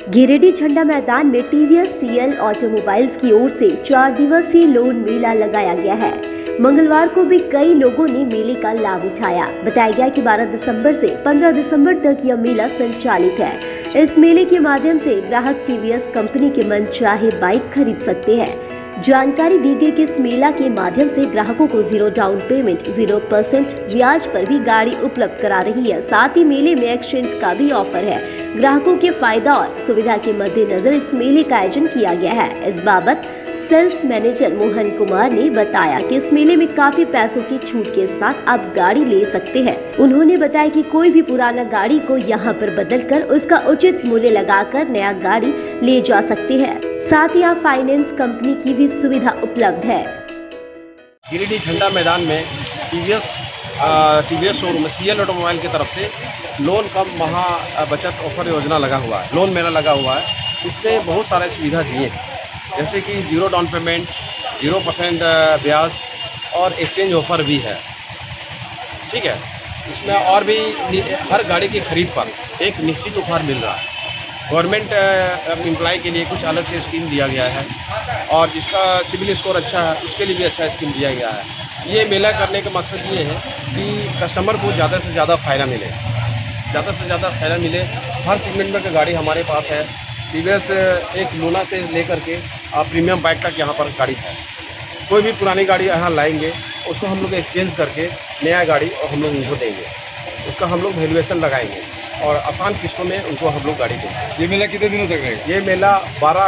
गिरिडीह झंडा मैदान में टीवीएस सीएल ऑटोमोबाइल्स की ओर से 4 दिवसीय लोन मेला लगाया गया है। मंगलवार को भी कई लोगों ने मेले का लाभ उठाया। बताया गया कि 12 दिसंबर से 15 दिसंबर तक यह मेला संचालित है। इस मेले के माध्यम से ग्राहक टीवीएस कंपनी के मनचाहे बाइक खरीद सकते हैं। जानकारी दी गई कि इस मेला के माध्यम से ग्राहकों को 0 डाउन पेमेंट 0% ब्याज पर भी गाड़ी उपलब्ध करा रही है। साथ ही मेले में एक्सचेंज का भी ऑफर है। ग्राहकों के फायदा और सुविधा के मद्देनजर इस मेले का आयोजन किया गया है। इस बाबत सेल्स मैनेजर मोहन कुमार ने बताया कि इस मेले में काफी पैसों की छूट के साथ आप गाड़ी ले सकते हैं। उन्होंने बताया कि कोई भी पुराना गाड़ी को यहां पर बदलकर उसका उचित मूल्य लगाकर नया गाड़ी ले जा सकते हैं। साथ ही यहाँ फाइनेंस कंपनी की भी सुविधा उपलब्ध है। गिरिडीह झंडा मैदान में टीवीएस शोरूम सीएल ऑटोमोबाइल की तरफ से लोन कम महा बचत ऑफर योजना लगा हुआ है, लोन मेला लगा हुआ है। इसमें बहुत सारे सुविधा दिए हैं, जैसे कि 0 डाउन पेमेंट 0% ब्याज और एक्सचेंज ऑफर भी है। ठीक है, इसमें और भी हर गाड़ी की खरीद पर एक निश्चित ऑफर मिल रहा है। गवर्नमेंट एम्प्लॉय के लिए कुछ अलग से स्कीम दिया गया है और जिसका सिविल स्कोर अच्छा है उसके लिए भी अच्छा स्कीम दिया गया है। ये मेला करने का मकसद ये है कि कस्टमर को ज़्यादा से ज़्यादा फ़ायदा मिले, ज़्यादा से ज़्यादा फ़ायदा मिले। हर सेगमेंट में गाड़ी हमारे पास है। टीवीएस एक लूना से लेकर के प्रीमियम बाइक तक यहाँ पर गाड़ी है। कोई भी पुरानी गाड़ी यहाँ लाएंगे उसको हम लोग एक्सचेंज करके नया गाड़ी और हम लोग उनको देंगे। उसका हम लोग वैल्यूएशन लगाएंगे और आसान किस्तों में उनको हम लोग गाड़ी देंगे। ये मेला कितने दिनों तक रहेगा? ये मेला 12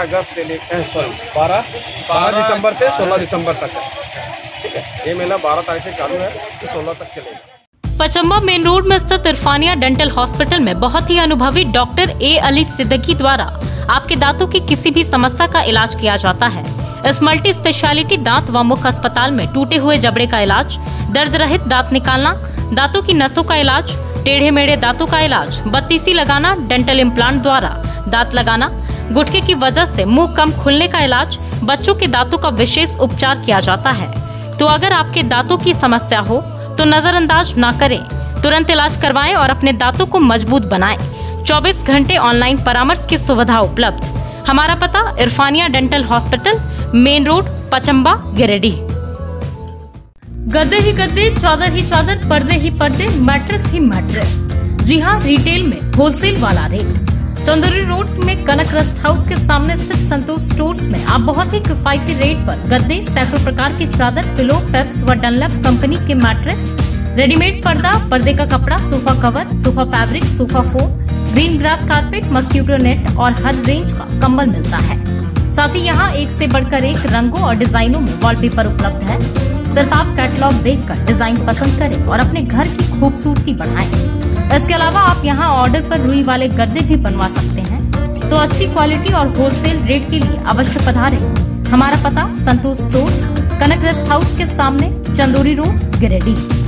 दिसंबर से 16 दिसंबर तक है। ठीक है, ये मेला 12 तारीख से चालू है तो 16 तक चलेगा। पचम्बा मेन रोड में स्थित इरफानिया डेंटल हॉस्पिटल में बहुत ही अनुभवी डॉक्टर ए अली सिद्दीकी द्वारा आपके दांतों की किसी भी समस्या का इलाज किया जाता है। इस मल्टी स्पेशलिटी दांत व मुख अस्पताल में टूटे हुए जबड़े का इलाज, दर्द रहित दांत निकालना, दांतों की नसों का इलाज, टेढ़े मेढ़े दांतों का इलाज, बत्तीसी लगाना, डेंटल इम्प्लांट द्वारा दांत लगाना, गुटके की वजह से मुंह कम खुलने का इलाज, बच्चों के दांतों का विशेष उपचार किया जाता है। तो अगर आपके दांतों की समस्या हो तो नजरअंदाज ना करें, तुरंत इलाज करवाएं और अपने दांतों को मजबूत बनाएं। 24 घंटे ऑनलाइन परामर्श की सुविधा उपलब्ध। हमारा पता Irfania dental hospital, main road, Pachamba, Giridih. गद्दे ही गद्दे, चादर ही चादर, पर्दे ही पर्दे, मैट्रेस ही मैट्रेस। जी हाँ, रिटेल में होलसेल वाला रेट। चंदौरी रोड में कनक रेस्ट हाउस के सामने स्थित संतोष स्टोर्स में आप बहुत ही किफायती रेट पर गद्दे, सैकड़ों प्रकार की चादर, पिलो, पेप्स व डनलप कंपनी के मैट्रेस, रेडीमेड पर्दा, पर्दे का कपड़ा, sofa cover, sofa fabric, sofa foam, green grass carpet, mosquito net और हर रेंज का कंबल मिलता है। साथ ही यहाँ एक से बढ़कर एक रंगों और डिजाइनों में वॉलपेपर उपलब्ध है। सिर्फ आप कैटलॉग देखकर डिजाइन पसंद करें और अपने घर की खूबसूरती बढ़ाएं। इसके अलावा आप यहाँ ऑर्डर पर रुई वाले गद्दे भी बनवा सकते हैं। तो अच्छी क्वालिटी और होलसेल रेट के लिए अवश्य पधारें। हमारा पता Santosh stores, Kanak rest house के सामने, चंदौरी रोड, गिरिडीह।